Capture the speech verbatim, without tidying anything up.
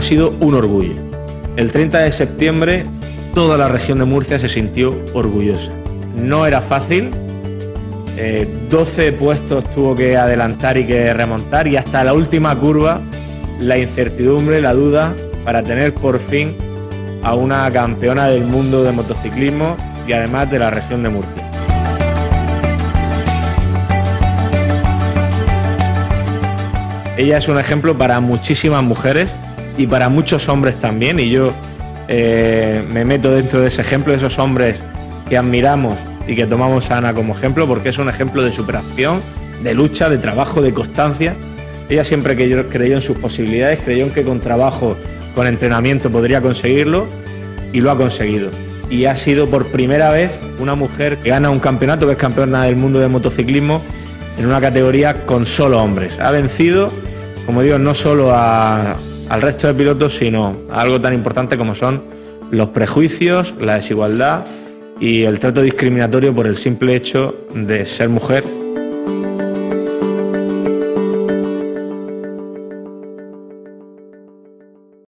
sido un orgullo. El treinta de septiembre toda la región de Murcia se sintió orgullosa. No era fácil, eh, doce puestos tuvo que adelantar y que remontar, y hasta la última curva la incertidumbre, la duda para tener por fin a una campeona del mundo de motociclismo y además de la región de Murcia. Ella es un ejemplo para muchísimas mujeres y para muchos hombres también, y yo eh, me meto dentro de ese ejemplo, de esos hombres que admiramos y que tomamos a Ana como ejemplo, porque es un ejemplo de superación, de lucha, de trabajo, de constancia. Ella siempre creyó en sus posibilidades, creyó en que con trabajo, con entrenamiento podría conseguirlo, y lo ha conseguido. Y ha sido por primera vez una mujer que gana un campeonato, que es campeona del mundo de motociclismo, en una categoría con solo hombres. Ha vencido, como digo, no solo a, al resto de pilotos, sino a algo tan importante como son los prejuicios, la desigualdad y el trato discriminatorio por el simple hecho de ser mujer